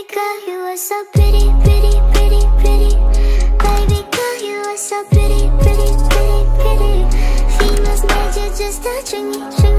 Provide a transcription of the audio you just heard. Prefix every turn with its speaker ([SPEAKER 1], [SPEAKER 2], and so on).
[SPEAKER 1] girl, you are so pretty, pretty, pretty, pretty. Baby girl, you are so pretty, pretty, pretty, pretty. Females made you just to string me, string me.